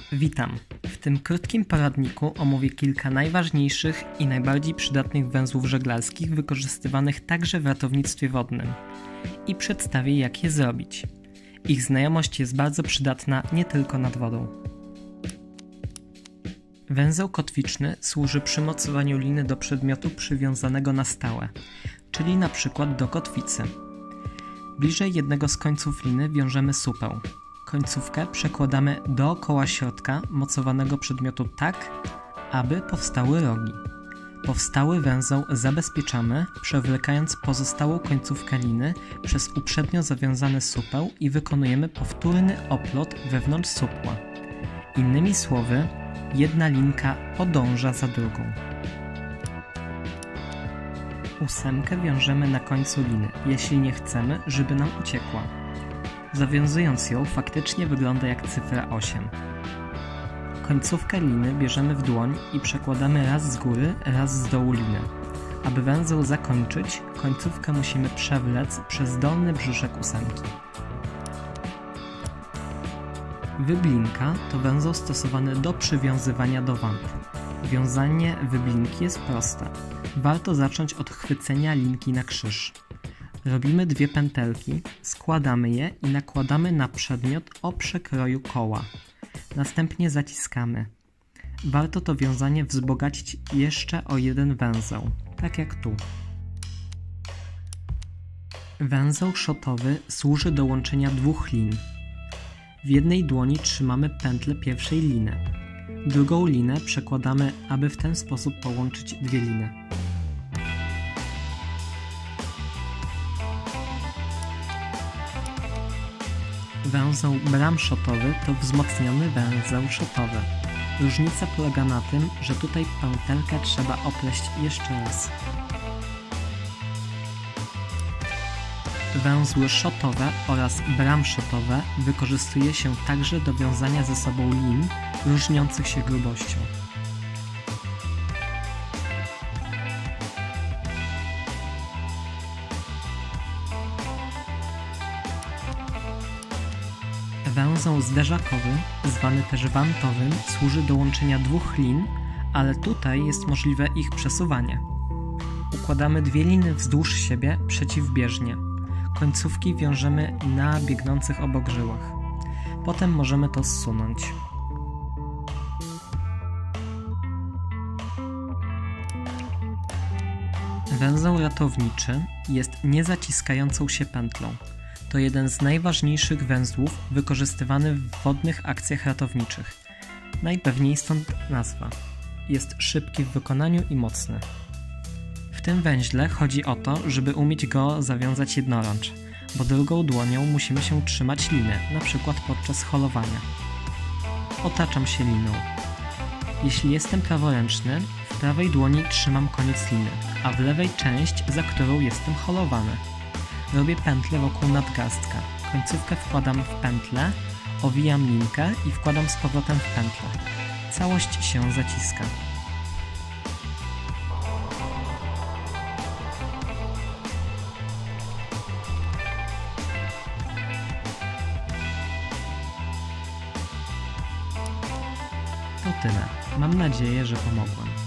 Witam! W tym krótkim poradniku omówię kilka najważniejszych i najbardziej przydatnych węzłów żeglarskich wykorzystywanych także w ratownictwie wodnym i przedstawię, jak je zrobić. Ich znajomość jest bardzo przydatna nie tylko nad wodą. Węzeł kotwiczny służy przy mocowaniu liny do przedmiotu przywiązanego na stałe, czyli np. do kotwicy. Bliżej jednego z końców liny wiążemy supę. Końcówkę przekładamy dookoła środka mocowanego przedmiotu tak, aby powstały rogi. Powstały węzeł zabezpieczamy, przewlekając pozostałą końcówkę liny przez uprzednio zawiązany supeł i wykonujemy powtórny oplot wewnątrz supła. Innymi słowy, jedna linka podąża za drugą. Ósemkę wiążemy na końcu liny, jeśli nie chcemy, żeby nam uciekła. Zawiązując ją, faktycznie wygląda jak cyfra 8. Końcówkę liny bierzemy w dłoń i przekładamy raz z góry, raz z dołu liny. Aby węzeł zakończyć, końcówkę musimy przewlec przez dolny brzuszek ósemki. Wyblinka to węzeł stosowany do przywiązywania do wand. Wiązanie wyblinki jest proste. Warto zacząć od chwycenia linki na krzyż. Robimy 2 pętelki, składamy je i nakładamy na przedmiot o przekroju koła. Następnie zaciskamy. Warto to wiązanie wzbogacić jeszcze o jeden węzeł, tak jak tu. Węzeł szotowy służy do łączenia 2 lin. W jednej dłoni trzymamy pętlę pierwszej liny. Drugą linę przekładamy, aby w ten sposób połączyć 2 liny. Węzeł bramszotowy to wzmocniony węzeł szotowy. Różnica polega na tym, że tutaj pętelkę trzeba opleść jeszcze raz. Węzły szotowe oraz bramszotowe wykorzystuje się także do wiązania ze sobą lin różniących się grubością. Węzeł zderzakowy, zwany też wantowym, służy do łączenia 2 lin, ale tutaj jest możliwe ich przesuwanie. Układamy 2 liny wzdłuż siebie przeciwbieżnie. Końcówki wiążemy na biegnących obok żyłach. Potem możemy to zsunąć. Węzeł ratowniczy jest niezaciskającą się pętlą. To jeden z najważniejszych węzłów wykorzystywany w wodnych akcjach ratowniczych. Najpewniej stąd nazwa. Jest szybki w wykonaniu i mocny. W tym węźle chodzi o to, żeby umieć go zawiązać jednorącz, bo drugą dłonią musimy się trzymać liny, np. podczas holowania. Otaczam się liną. Jeśli jestem praworęczny, w prawej dłoni trzymam koniec liny, a w lewej część, za którą jestem holowany. Robię pętlę wokół nadgarstka. Końcówkę wkładam w pętlę, owijam linkę i wkładam z powrotem w pętlę. Całość się zaciska. To tyle. Mam nadzieję, że pomogłem.